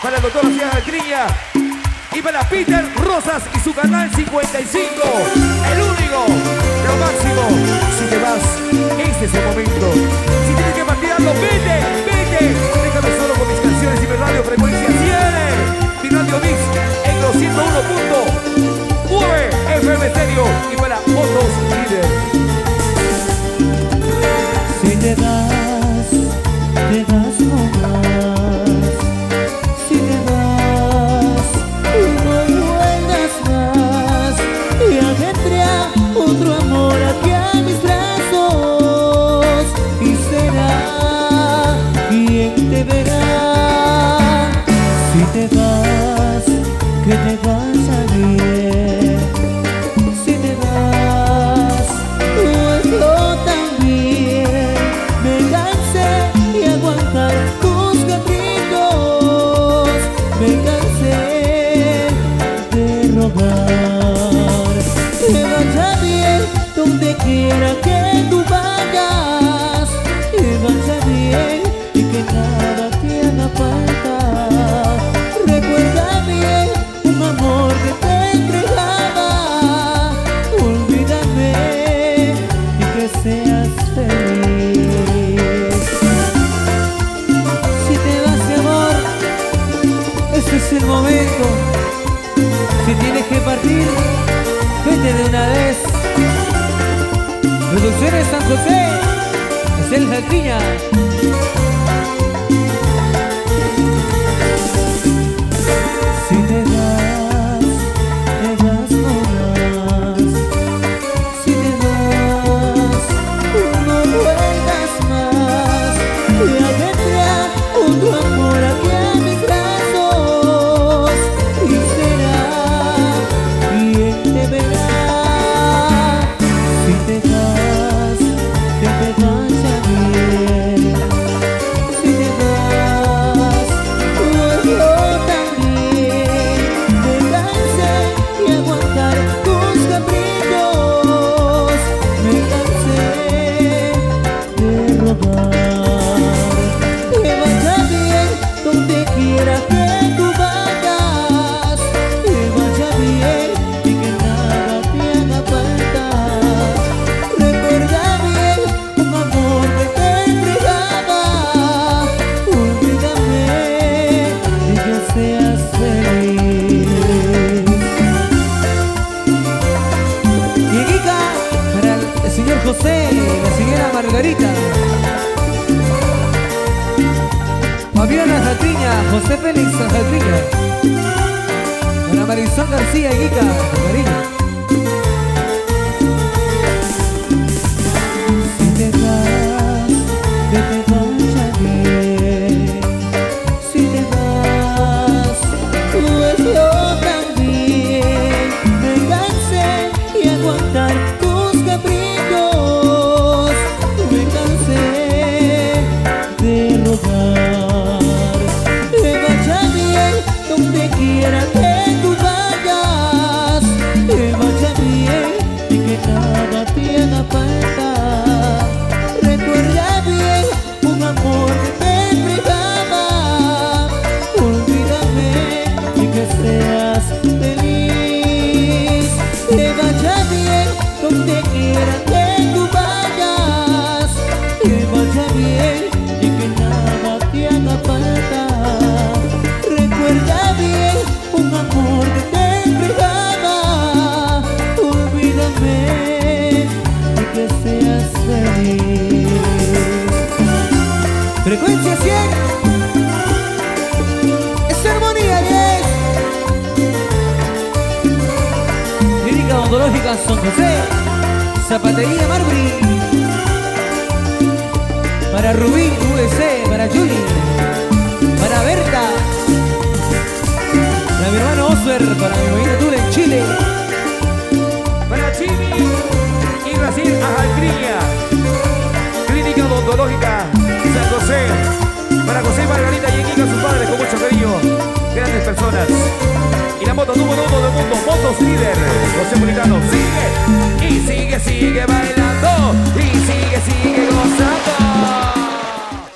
para el doctor Ciudad Alcriña y para Peter Rosas y su canal 55, el único, lo máximo. Si te vas, este es el momento. Si tienes que partirlo, vete, vete. Déjame solo con mis canciones y mi radio frecuencia 100, mi radio mix en los 101.9 FM Stereo y para otros líderes. Si te vas nomás. Si te vas, no vuelvas más. Ya vendrá otro amor aquí a mis brazos y será quien te verá. Si te vas, que te vaya bien. Si te vas, yo también me cansé de aguantar tus caprichos, me cansé de rogar. Que vaya bien donde quiera que tú vayas, que vaya bien y que nada te haga falta. Recuerda bien un amor que te entregaba, olvídame y que seas feliz. Si te vas de amor, este es el momento. Si tienes que partir, vete de una vez. Producciones San José, es el Alcriña. Si te vas nomás. Si te vas, no vuelvas más. Ya vendrá otro amor aquí a mis brazos y será quien te verá. Si te vas, que te vaya bien. Si te vas, yo también me cansé de aguantar tus caprichos, me cansé de rogar. Que vaya bien donde quiera que tú vayas, que vaya bien y que nada te haga falta. Recuerda bien un amor que te entregaba, olvídame y que seas feliz. Y Kika, para el señor José y la señora Margarita. Fabiana Alcriña, José Félix Alcriña. Para Marisol García y Kika, Margarita. Si te vas, que te vaya bien. Si te vas, pues yo también me cansé de aguantar tus caprichos, me cansé de rogar. Que vaya bien donde quiera que tú vayas, que vaya bien y que nada te haga falta. Recuerda bien un amor que te entregaba, olvídame y que seas feliz. Que vaya bien donde quiera que tú vayas, que vaya bien y que nada te haga falta. Recuerda bien un amor que te entregaba, olvídame y que seas feliz. Frecuencia 100, es armonía 10. Lírica odontológica San José, Zapatería Marbury. Para Rubí, VC, para Julie, para Berta, para mi hermano Osber, para mi hermanita Tula en Chile, Para Chimi y Brasil Alcriña, Clínica Odontológica San José. Para José Margarita y Kika, sus padres, con mucho cariño, grandes personas. Y la moto número 1 del mundo, Motos Líder, José Molitano, sigue y sigue, sigue bailando y sigue, sigue gozando.